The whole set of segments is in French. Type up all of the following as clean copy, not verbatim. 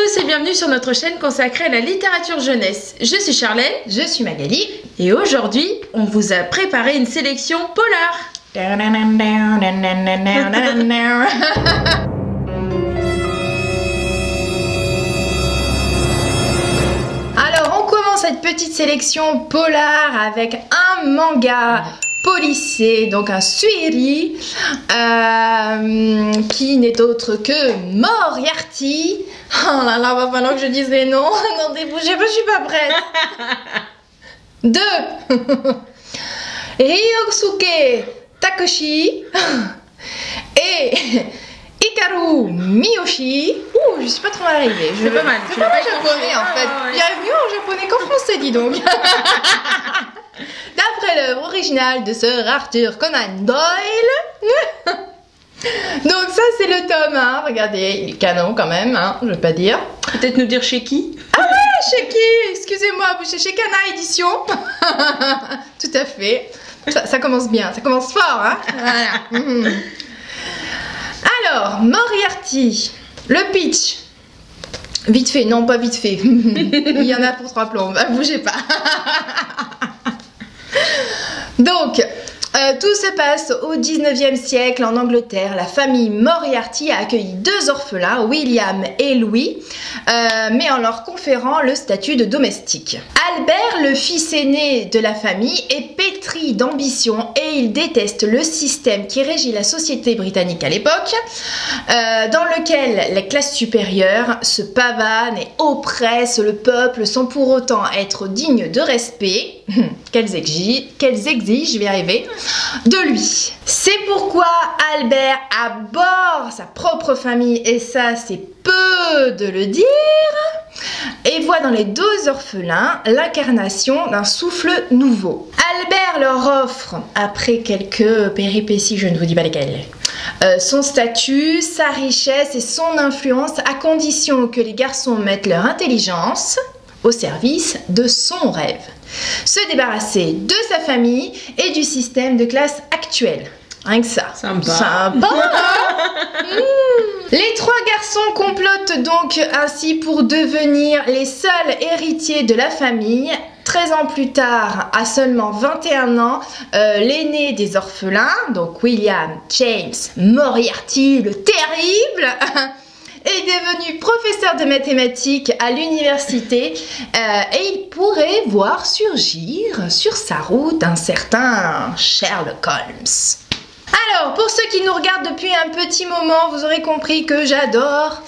tous et bienvenue sur notre chaîne consacrée à la littérature jeunesse. Je suis Charlène. Je suis Magali. Et aujourd'hui, on vous a préparé une sélection polar. Alors, on commence cette petite sélection polar avec un manga policier, donc un suiri, qui n'est autre que Moriarty. Oh là là, va falloir que je dise les noms. Non, débougez pas, je suis pas prête. De Ryosuke Takeshi et Hikaru Miyoshi. Ouh, je suis pas trop mal arrivée. C'est pas mal. C'est pas mal japonais en fait. Il y a mieux en japonais qu'en français, dis donc. D'après l'œuvre originale de Sir Arthur Conan Doyle. Donc ça c'est le tome 1, regardez, il est canon quand même, hein, je vais pas dire. Peut-être nous dire chez qui? Ah ouais, chez qui? Excusez-moi, vous chez Kana Édition. Tout à fait. Ça commence bien, ça commence fort, hein. Voilà. Alors, Moriarty, le pitch. Vite fait, non pas vite fait. Il y en a pour 3 plombes, bougez pas. Donc, tout se passe au 19e siècle en Angleterre. La famille Moriarty a accueilli 2 orphelins, William et Louis, mais en leur conférant le statut de domestique. Albert, le fils aîné de la famille, est pétri d'ambition et il déteste le système qui régit la société britannique à l'époque, dans lequel les classes supérieures se pavanent et oppressent le peuple sans pour autant être dignes de respect qu'elles exigent, je vais y arriver, de lui. C'est pourquoi Albert abhorre sa propre famille, et ça c'est peu de le dire, et voit dans les 2 orphelins l'incarnation d'un souffle nouveau. Albert leur offre, après quelques péripéties, je ne vous dis pas lesquelles, son statut, sa richesse et son influence, à condition que les garçons mettent leur intelligence au service de son rêve. Se débarrasser de sa famille et du système de classe actuel. Rien que ça. Sympa. Sympa. Les 3 garçons complotent donc ainsi pour devenir les seuls héritiers de la famille. 13 ans plus tard, à seulement 21 ans, l'aîné des orphelins, donc William James Moriarty le terrible, est devenu professeur de mathématiques à l'université et il pourrait voir surgir sur sa route un certain Sherlock Holmes. Alors, pour ceux qui nous regardent depuis un petit moment, vous aurez compris que j'adore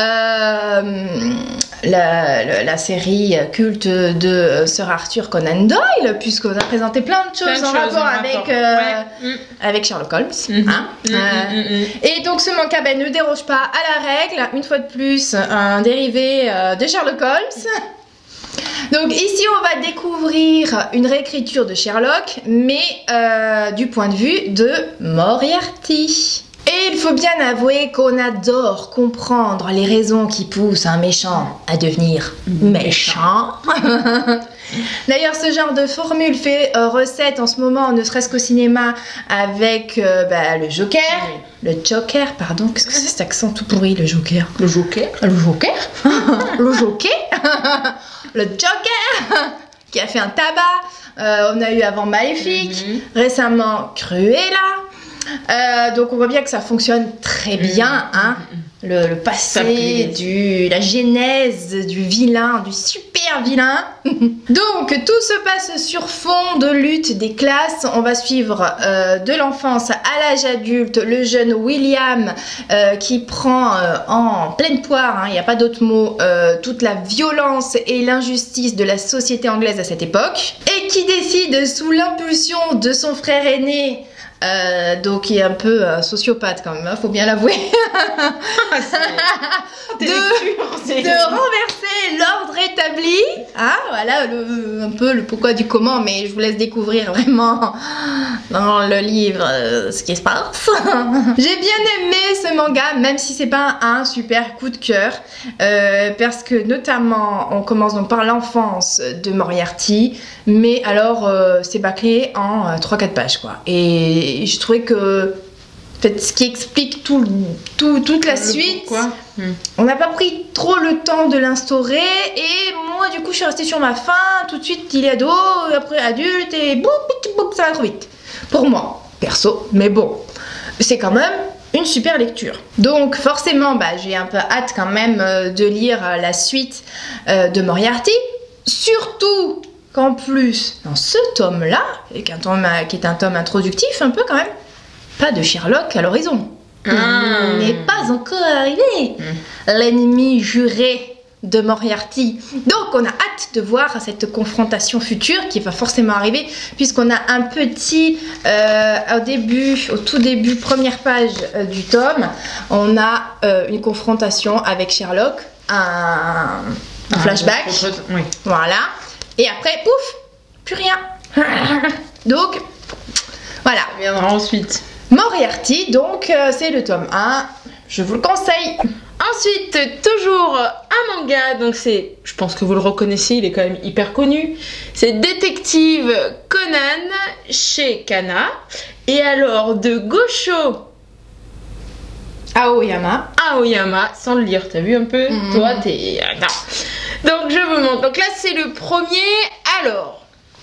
la série culte de Sir Arthur Conan Doyle, puisqu'on a présenté plein de choses en rapport avec Sherlock Holmes. Et donc ce manga ne déroge pas à la règle, une fois de plus un dérivé de Sherlock Holmes. Donc ici on va découvrir une réécriture de Sherlock, mais du point de vue de Moriarty. Et il faut bien avouer qu'on adore comprendre les raisons qui poussent un méchant à devenir méchant. D'ailleurs, ce genre de formule fait recette en ce moment, ne serait-ce qu'au cinéma, avec le Joker. Le Joker, pardon, qu'est-ce que c'est cet accent tout pourri, le Joker? Le Joker. Le Joker. Le Joker. Le Joker qui a fait un tabac. On a eu avant Maléfique, récemment Cruella. Donc on voit bien que ça fonctionne très bien, hein. Le passé, la genèse du vilain, du super vilain. Donc tout se passe sur fond de lutte des classes. On va suivre de l'enfance à l'âge adulte le jeune William qui prend en pleine poire, il n'y a pas d'autre mot, toute la violence et l'injustice de la société anglaise à cette époque, et qui décide sous l'impulsion de son frère aîné, donc il est un peu sociopathe quand même, faut bien l'avouer, de renverser l'ordre établi, voilà un peu le pourquoi du comment, mais je vous laisse découvrir vraiment dans le livre ce qui se passe. J'ai bien aimé ce manga, même si c'est pas un super coup de cœur, parce que notamment on commence donc par l'enfance de Moriarty, mais alors c'est bâclé en 3-4 pages quoi, et je trouvais que En fait, ce qui explique toute la suite. Pourquoi. On n'a pas pris trop le temps de l'instaurer et moi du coup je suis restée sur ma faim. Tout de suite il est ado, après adulte et boum, ça va trop vite. Pour moi, perso, mais bon, c'est quand même une super lecture. Donc forcément, j'ai un peu hâte quand même de lire la suite de Moriarty. Surtout qu'en plus, dans ce tome-là, qui est un tome introductif un peu quand même, pas de Sherlock à l'horizon. Il n'est pas encore arrivé. L'ennemi juré de Moriarty. Donc on a hâte de voir cette confrontation future qui va forcément arriver puisqu'on a un petit au tout début, première page du tome, on a une confrontation avec Sherlock, un flashback. Oui. Voilà. Et après, pouf, plus rien. Donc voilà. Ça viendra ensuite. Moriarty, donc c'est le tome 1, je vous le conseille. Ensuite, toujours un manga, donc je pense que vous le reconnaissez, il est quand même hyper connu. C'est Détective Conan chez Kana. Et alors, de Gosho Aoyama, sans le lire, t'as vu un peu? Toi, t'es... Non. Donc, je vous montre. Donc là, c'est le premier. Alors...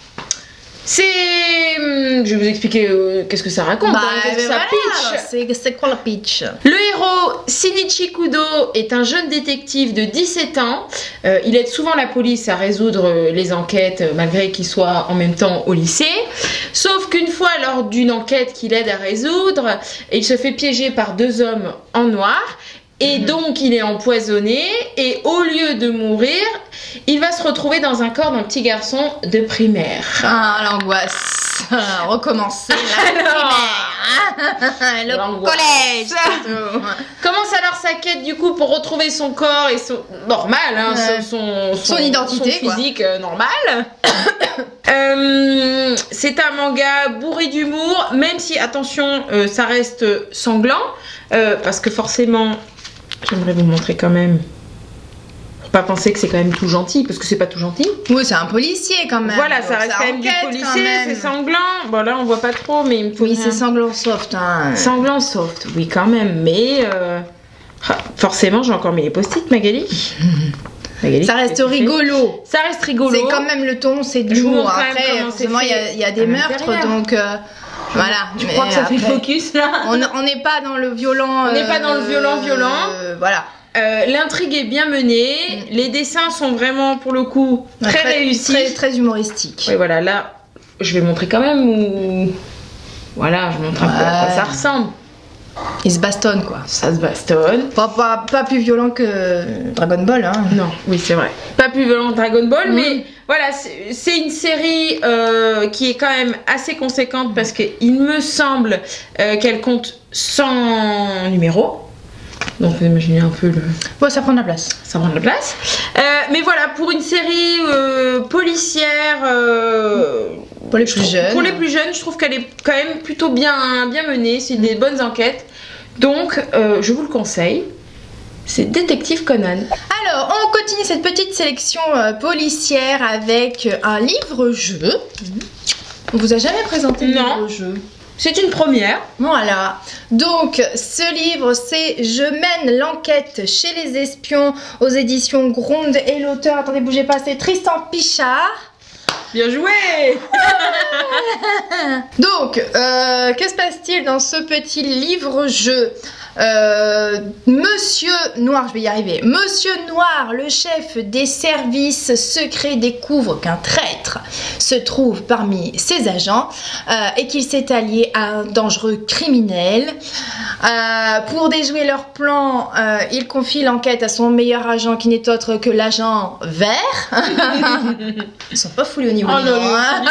Je vais vous expliquer qu'est-ce que ça raconte, qu'est-ce que ça pitch. C'est quoi la pitch? Le héros Shinichi Kudo est un jeune détective de 17 ans. Il aide souvent la police à résoudre les enquêtes malgré qu'il soit en même temps au lycée. Sauf qu'une fois lors d'une enquête qu'il aide à résoudre, il se fait piéger par 2 hommes en noir. Et donc il est empoisonné et au lieu de mourir, il va se retrouver dans un corps d'un petit garçon de primaire. Ah, l'angoisse. Recommencer la primaire. Le collège. Commence alors sa quête du coup pour retrouver son corps et son normal, son identité, son physique normal. C'est un manga bourré d'humour, même si attention, ça reste sanglant, parce que forcément. J'aimerais vous montrer quand même. Faut pas penser que c'est quand même tout gentil, parce que c'est pas tout gentil. Oui, c'est un policier quand même. Voilà, donc ça reste quand même du policier, c'est sanglant. Bon là on voit pas trop, mais il me faut. Oui, c'est sanglant soft. Hein. Sanglant soft, oui quand même, mais forcément j'ai encore mis les post-it, Magali. Magali, ça reste rigolo. Ça reste rigolo. C'est quand même le ton, c'est de l'humour. Après, forcément il y a des meurtres, donc. Voilà, tu crois que ça fait focus là? On n'est pas dans le violent. On n'est pas dans le violent. Voilà. L'intrigue est bien menée. Les dessins sont vraiment pour le coup très réussis. Très humoristiques. Oui, voilà, là, je vais montrer quand même où. Voilà, je montre un peu à quoi ça ressemble. Ils se bastonnent quoi. Ça se bastonne. Pas plus violent que Dragon Ball, hein. Non, oui, c'est vrai. Pas plus violent que Dragon Ball, mais voilà, c'est une série qui est quand même assez conséquente parce qu'il me semble qu'elle compte 100 numéros. Donc vous imaginez un peu le... Ouais, ça prend de la place. Ça prend de la place. Mais voilà, pour une série policière... pour les plus jeunes. Pour les plus jeunes, je trouve qu'elle est quand même plutôt bien menée. C'est des bonnes enquêtes. Donc, je vous le conseille. C'est Détective Conan. Alors, on continue cette petite sélection policière avec un livre-jeu. On vous a jamais présenté le livre-jeu? C'est une première. Voilà. Donc, ce livre, c'est Je mène l'enquête chez les espions aux éditions Gronde et l'auteur, attendez, bougez pas, c'est Tristan Pichard. Bien joué. Donc, que se passe-t-il dans ce petit livre-jeu? Monsieur Noir, je vais y arriver. Monsieur Noir, le chef des services secrets, découvre qu'un traître se trouve parmi ses agents et qu'il s'est allié à un dangereux criminel. Pour déjouer leur plan, il confie l'enquête à son meilleur agent qui n'est autre que l'agent vert. Ils sont pas foulés au niveau du nom, hein.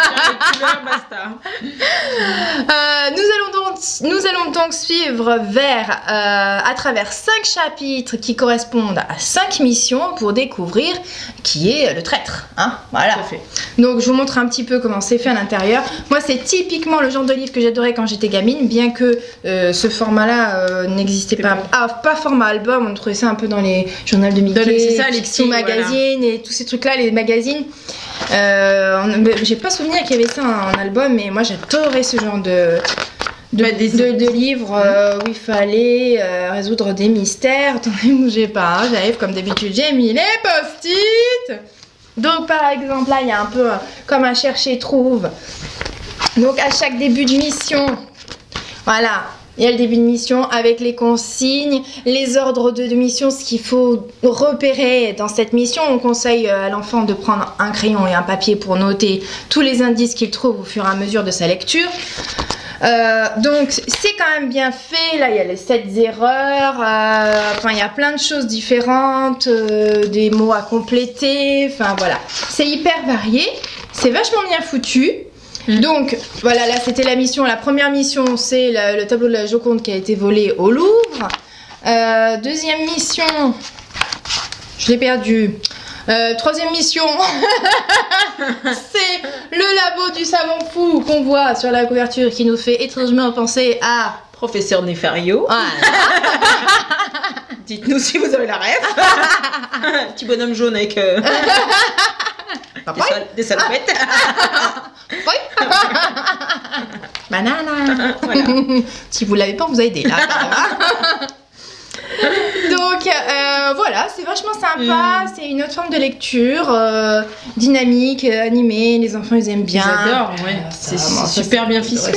Nous allons donc suivre Vert à travers 5 chapitres qui correspondent à 5 missions pour découvrir qui est le traître, hein, voilà. Donc je vous montre un petit peu comment c'est fait à l'intérieur. Moi c'est typiquement le genre de livre que j'adorais quand j'étais gamine, bien que ce format-là n'existait pas. Pas format album, on trouvait ça un peu dans les journaux de Mickey, les petits magazines et tous ces trucs là, les magazines. J'ai pas souvenir qu'il y avait ça en album, mais moi j'adorais ce genre de livres où il fallait résoudre des mystères. Attendez, bougez pas, hein, j'arrive comme d'habitude, j'ai mis les post-it. Donc par exemple là il y a un peu comme un chercher-trouve. Donc à chaque début de mission, voilà, il y a le début de mission avec les consignes, les ordres de mission, ce qu'il faut repérer dans cette mission. On conseille à l'enfant de prendre un crayon et un papier pour noter tous les indices qu'il trouve au fur et à mesure de sa lecture. Donc c'est quand même bien fait. Là il y a les 7 erreurs, enfin il y a plein de choses différentes, des mots à compléter, enfin voilà, c'est hyper varié, c'est vachement bien foutu. Donc voilà, là c'était la mission, la première mission c'est le tableau de la Joconde qui a été volé au Louvre. Deuxième mission, je l'ai perdu. Troisième mission, c'est le labo du savant fou qu'on voit sur la couverture qui nous fait étrangement penser à Professeur Nefario. Voilà. Dites-nous si vous avez la ref. Petit bonhomme jaune avec des salopettes. Banana. Voilà. Si vous l'avez pas, on vous a aidé là. Donc voilà, c'est vachement sympa, c'est une autre forme de lecture, dynamique, animée, les enfants ils aiment bien. J'adore, ouais. C'est super bien ficelé.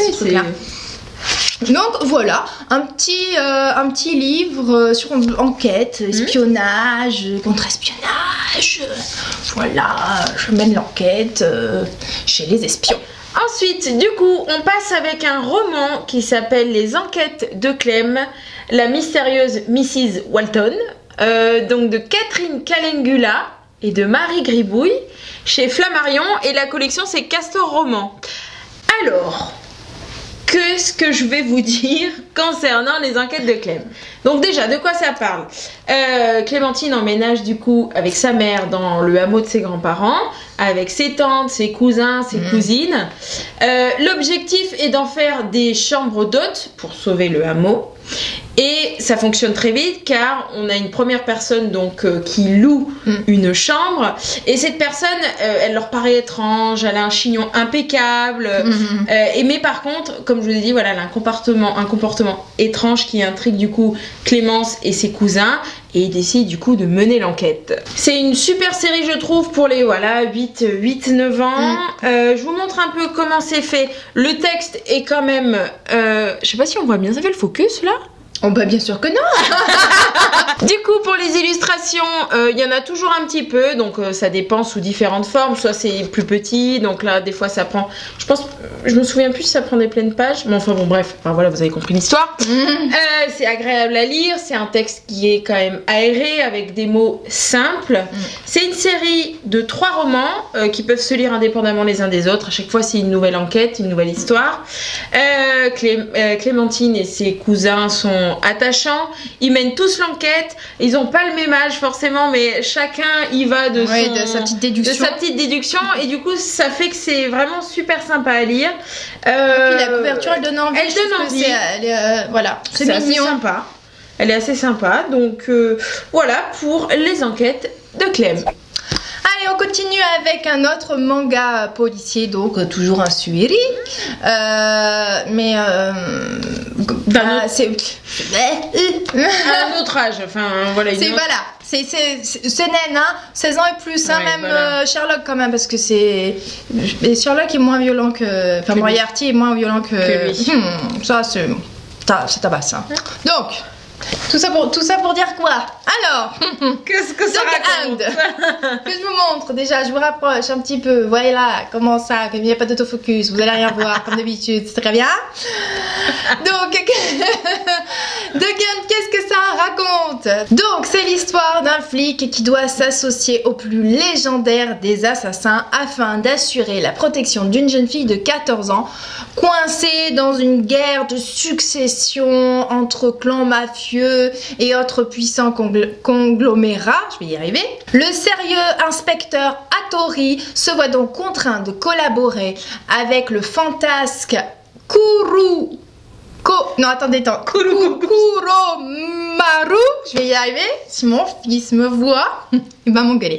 Donc voilà, un petit livre sur enquête, espionnage, contre-espionnage. Voilà, je mène l'enquête chez les espions. Ensuite, du coup, on passe avec un roman qui s'appelle Les Enquêtes de Clem, la mystérieuse Mrs. Walton, donc de Catherine Calengula et de Marie Gribouille, chez Flammarion, et la collection c'est Castor Roman. Alors, qu'est-ce que je vais vous dire concernant les enquêtes de Clem? Donc déjà, de quoi ça parle? Clémentine emménage du coup avec sa mère dans le hameau de ses grands-parents, avec ses tantes, ses cousins, ses cousines. L'objectif est d'en faire des chambres d'hôtes pour sauver le hameau. Et ça fonctionne très vite car on a une première personne donc qui loue une chambre, et cette personne elle leur paraît étrange, elle a un chignon impeccable, mais par contre comme je vous ai dit voilà, elle a un comportement étrange qui intrigue du coup Clémence et ses cousins, et ils décident du coup de mener l'enquête. C'est une super série je trouve pour les voilà 8-9 ans. Je vous montre un peu comment c'est fait. Le texte est quand même je sais pas si on voit bien, ça fait le focus là? Oh bah bien sûr que non. Du coup pour les illustrations il y en a toujours un petit peu, donc ça dépend sous différentes formes, soit c'est plus petit, donc là des fois ça prend, je me souviens plus si ça prend des pleines pages, mais enfin bon bref, enfin voilà, vous avez compris l'histoire. C'est agréable à lire, c'est un texte qui est quand même aéré avec des mots simples. C'est une série de 3 romans qui peuvent se lire indépendamment les uns des autres, à chaque fois c'est une nouvelle enquête, une nouvelle histoire. Clémentine et ses cousins sont attachants, ils mènent tous l'enquête, ils n'ont pas le même âge forcément, mais chacun y va de sa petite déduction, et du coup ça fait que c'est vraiment super sympa à lire. Et puis la couverture elle donne envie. Elle donne envie. Voilà, c'est assez sympa. Elle est assez sympa, donc voilà pour les enquêtes de Clem. Allez, on continue avec un autre manga policier, donc toujours un Suiri. C'est un autre âge, enfin voilà. C'est naine, hein, 16 ans et plus, hein, ouais, même voilà. Sherlock quand même, parce que c'est... Sherlock est moins violent que... Enfin, Moriarty est moins violent que lui. Ça tabasse. Hein. Donc... Tout ça pour dire quoi? Alors, qu'est-ce que ça raconte? Que je vous montre déjà, je vous rapproche un petit peu. Voilà comment ça, comme il n'y a pas d'autofocus, vous allez rien voir comme d'habitude, c'est très bien. Donc, qu'est-ce que ça raconte? Donc, c'est l'histoire d'un flic qui doit s'associer au plus légendaire des assassins afin d'assurer la protection d'une jeune fille de 14 ans coincée dans une guerre de succession entre clans mafieux et autres puissants conglomérats, je vais y arriver. Le sérieux inspecteur Hattori se voit donc contraint de collaborer avec le fantasque Kuromaru, je vais y arriver, si mon fils me voit, il va m'engueuler.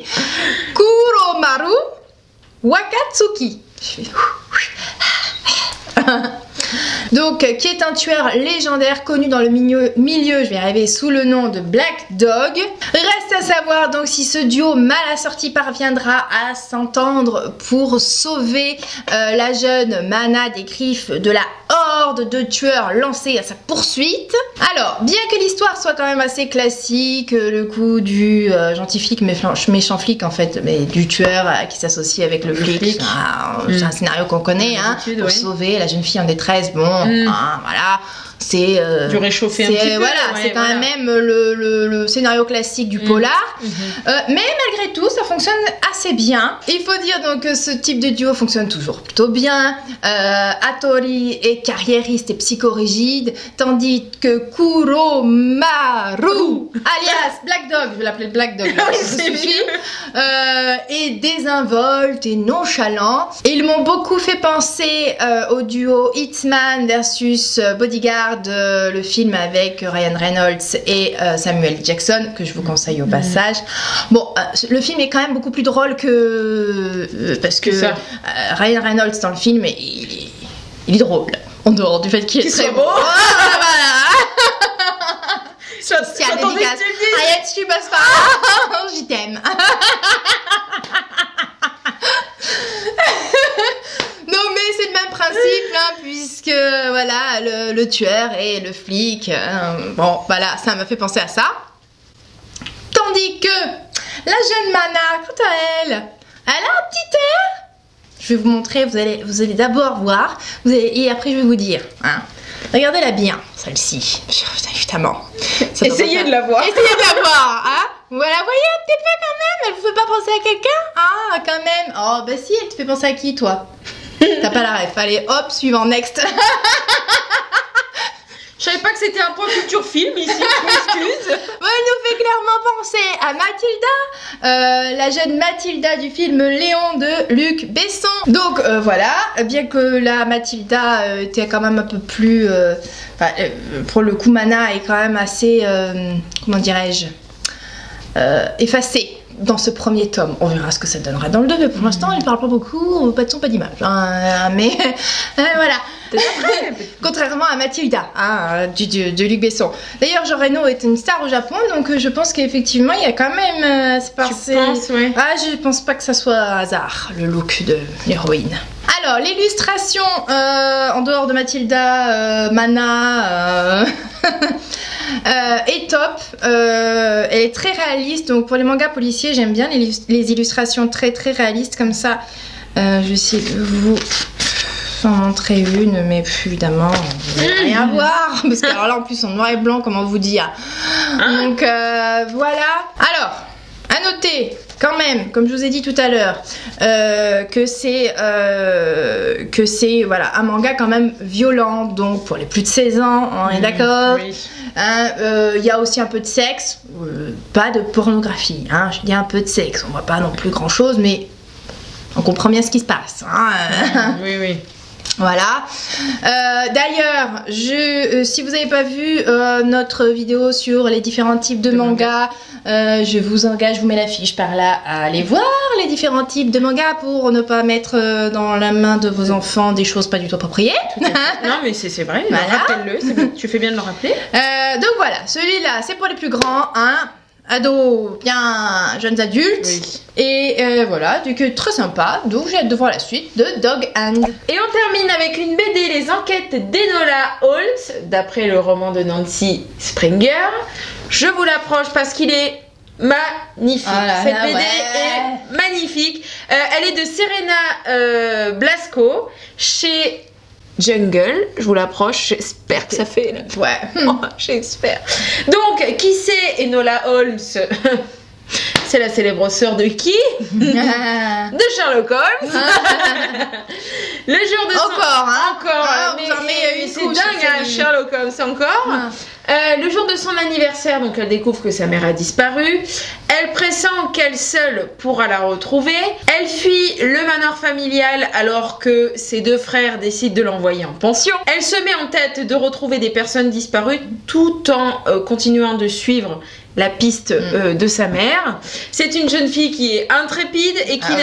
Kuromaru Wakatsuki. Donc, qui est un tueur légendaire connu dans le milieu, je vais arriver sous le nom de Black Dog. Reste à savoir donc si ce duo mal assorti parviendra à s'entendre pour sauver la jeune Mana des griffes de la horde de tueurs lancés à sa poursuite. Alors, bien que l'histoire soit quand même assez classique, le coup du gentil flic, méchant flic en fait, mais du tueur qui s'associe avec le flic, c'est un scénario qu'on connaît, hein, pour sauver la jeune fille en détresse, bon, hein, voilà. C'est du réchauffer un petit peu. Voilà, c'est quand même le scénario classique du polar. Mais malgré tout, ça fonctionne assez bien. Il faut dire donc que ce type de duo fonctionne toujours plutôt bien. Hattori est carriériste et psychorigide, tandis que Kuromaru, alias Black Dog, je vais l'appeler Black Dog, ça suffit, est désinvolte et nonchalant. Et ils m'ont beaucoup fait penser au duo Hitman versus Bodyguard, le film avec Ryan Reynolds et Samuel Jackson, que je vous conseille au passage. Bon, le film est quand même beaucoup plus drôle que parce que Ryan Reynolds dans le film, il est drôle, en dehors du fait qu'il est très beau. Voilà. Spécial dédicace. Ayette, tu passes pas. Je t'aime. Non mais c'est le même principe hein, puisque voilà le tueur et le flic, bon voilà, ça m'a fait penser à ça. Tandis que la jeune Mana, quant à elle, elle a un petit air. Je vais vous montrer, vous allez d'abord voir, et après je vais vous dire. Hein. Regardez-la bien, celle-ci, évidemment. Essayez de la voir. Essayez de la voir, hein. Voilà, voyez un petit peu quand même, elle vous fait pas penser à quelqu'un? Ah, quand même. Oh, bah si, elle te fait penser à qui, toi? T'as pas la ref. Allez, hop, suivant, next. Je savais pas que c'était un point culture film ici, je m'excuse. Elle nous fait clairement penser à Mathilda, la jeune Mathilda du film Léon de Luc Besson. Donc voilà, bien que la Mathilda était quand même un peu plus... pour le coup, Mana est quand même assez, comment dirais-je, effacée dans ce premier tome. On verra ce que ça donnera dans le 2, mais pour l'instant, elle parle pas beaucoup, pas de son, pas d'image. Hein, mais voilà. Contrairement à Mathilda, hein, de Luc Besson. D'ailleurs, Jean Reno est une star au Japon, donc je pense qu'effectivement, il y a quand même... Tu penses, ouais. Ah, je pense pas que ça soit hasard, le look de l'héroïne. Alors, l'illustration, en dehors de Mathilda, Mana... est top, elle est très réaliste, donc pour les mangas policiers j'aime bien les illustrations très réalistes comme ça. Je vais essayer de vous en montrer une, mais évidemment vous n'allez rien voir parce que alors là en plus en noir et blanc, comment vous dire. Donc voilà. Alors à noter quand même, comme je vous ai dit tout à l'heure, que c'est voilà, un manga quand même violent, donc pour les plus de 16 ans, on est d'accord. Oui. Y a aussi un peu de sexe, pas de pornographie, hein, je dis un peu de sexe, on voit pas non plus grand chose, mais on comprend bien ce qui se passe. Hein. Oui. Voilà. D'ailleurs, si vous n'avez pas vu notre vidéo sur les différents types de mangas, je vous engage, je vous mets l'affiche par là, à aller voir les différents types de mangas pour ne pas mettre dans la main de vos enfants des choses pas du tout appropriées. Non mais c'est vrai, voilà. Rappelle-le, tu fais bien de le rappeler. Donc voilà, celui-là c'est pour les plus grands, hein, ados, bien jeunes adultes. Oui. Et voilà, donc très sympa, donc j'ai hâte de voir la suite de Dog Hand. Et on termine avec une BD, les enquêtes d'Enola Holmes, d'après le roman de Nancy Springer. Je vous l'approche parce qu'il est magnifique. Oh là cette là, BD est magnifique. Elle est de Serena Blasco chez Jungle. Je vous l'approche, j'espère que ça fait là. Ouais. Oh, j'espère. Donc, qui c'est Enola Holmes? C'est la célèbre sœur de qui? De Sherlock Holmes. Le jour de son... Encore, mais c'est dingue, hein, Sherlock Holmes encore. Le jour de son anniversaire, donc elle découvre que sa mère a disparu. Elle pressent qu'elle seule pourra la retrouver. Elle fuit le manoir familial alors que ses deux frères décident de l'envoyer en pension. Elle se met en tête de retrouver des personnes disparues tout en continuant de suivre la piste de sa mère. C'est une jeune fille qui est intrépide et qui n'a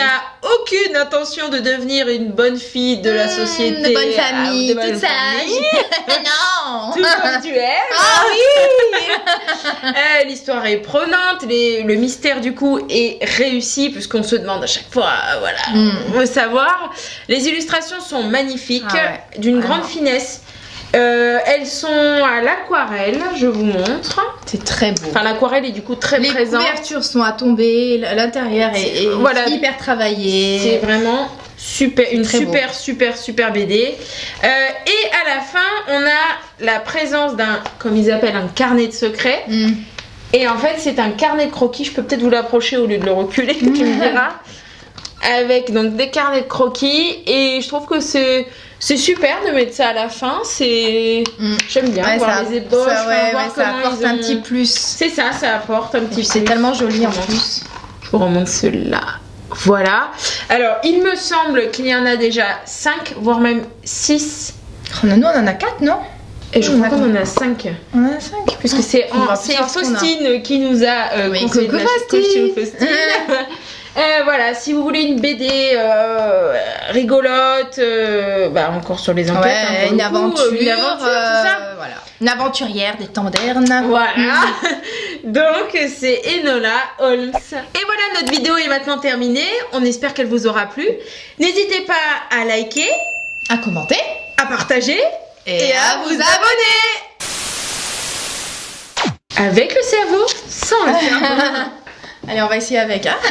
aucune intention de devenir une bonne fille de la société. De bonne famille, de bonne toute famille. sage. Non. Tout comme tu es. Ah oui. L'histoire est prenante, le mystère du coup est réussi puisqu'on se demande à chaque fois, voilà, on veut savoir. Les illustrations sont magnifiques, d'une grande finesse. Elles sont à l'aquarelle, je vous montre. C'est très beau. Enfin, l'aquarelle est du coup très présente. Les couvertures sont à tomber, l'intérieur est voilà, hyper travaillé. C'est vraiment super, une super BD. Et à la fin, on a la présence d'un, comme ils appellent, un carnet de secrets. Et en fait, c'est un carnet de croquis. Je peux peut-être vous l'approcher au lieu de le reculer, tu me diras. Avec donc des carnets de croquis. Et je trouve que c'est super de mettre ça à la fin. J'aime bien voir les ébauches, voir ça apporte un petit plus. C'est ça apporte un petit plus. C'est tellement joli en plus. Je vous remonte celui-là. Voilà. Alors, il me semble qu'il y en a déjà 5, voire même 6. Nous, on en a 4, non? Et je crois qu'on en a 5. On en a 5. Puisque c'est Faustine qui nous a conseillé de l'acheter. Faustine. Voilà, si vous voulez une BD rigolote, encore sur les enquêtes, une aventure, tout ça. Voilà. Une aventurière des temps modernes. Voilà. Donc c'est Enola Holmes. Et voilà, notre vidéo est maintenant terminée. On espère qu'elle vous aura plu. N'hésitez pas à liker, à commenter, à partager et à vous abonner. Avec le cerveau, sans le cerveau. Allez, on va essayer avec. Hein.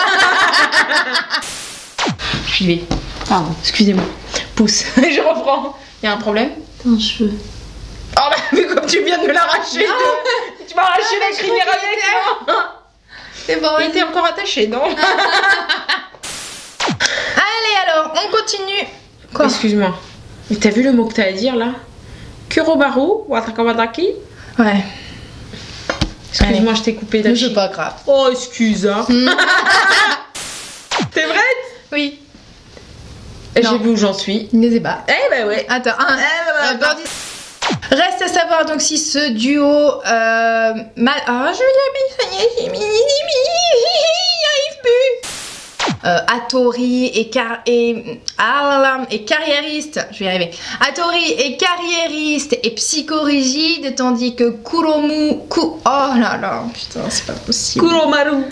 J'y vais. Pardon, excusez-moi. Pousse. Je reprends. Il y a un problème? Ton cheveu. Oh bah, mais comme tu viens de me l'arracher. Tu m'as arraché la crinière avec moi. C'est bon. Il était encore attaché, non? Allez, alors, on continue. Quoi? Excuse-moi. Mais t'as vu le mot que t'as à dire là? Kurobaru Watakawadaki? Ouais. Excuse-moi, je t'ai coupé d'habitude. C'est pas grave. Oh, excuse. Hein. T'es prête? Oui. J'ai vu où j'en suis. Ne pas. Eh bah ouais. Attends. Reste à savoir donc si ce duo je n'y arrive plus. Hattori et carriériste, je vais y arriver. Hattori est carriériste et psychorigide, tandis que oh là là, putain, c'est pas possible. Kuromaru.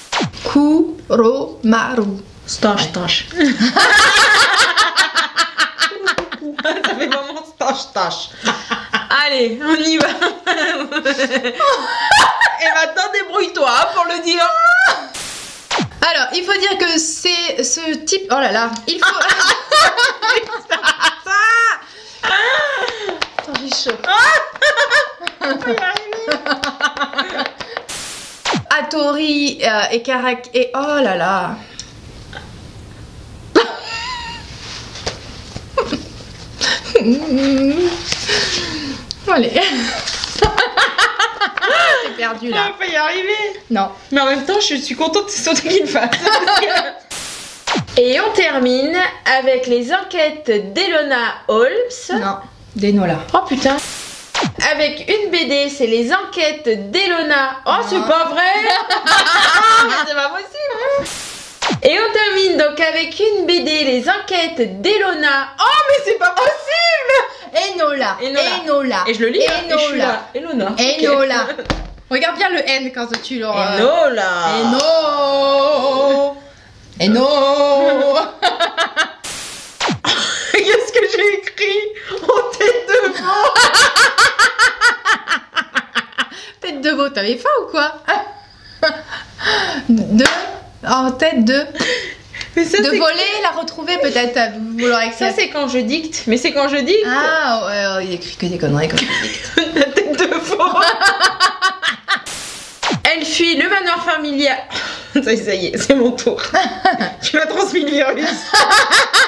Stache. Ça fait vraiment stache. Allez, on y va. Et maintenant, débrouille-toi pour le dire. Alors, il faut dire que c'est ce type... Oh là là, il faut... Attends, j'ai chaud. Hattori et oh là là. Allez. T'es perdu là. On va y arriver. Non. Mais en même temps, je suis contente que ce soit toi qui le fasse. Et on termine avec les enquêtes d'Enola Holmes. Non, d'Enola. Oh putain. Avec une BD, c'est les enquêtes d'Enola. Oh, c'est pas vrai. C'est pas possible. Et on termine donc avec une BD, les enquêtes d'Enola. Oh, mais c'est pas possible. Enola. Et je le lis. Enola. Enola. Enola. Regarde bien le N quand tu l'auras. Enola. Qu'est-ce que j'ai écrit en tête de veau? Tête de veau, t'avais faim ou quoi? En tête de... Mais ça, de voler, la retrouver peut-être. Ça c'est quand je dicte. Mais c'est quand je dicte. Ah ouais, il écrit que des conneries quand je dicte. La tête de veau. Elle fuit le manoir familial. Ça y est, c'est mon tour. Tu m'as transmis le virus.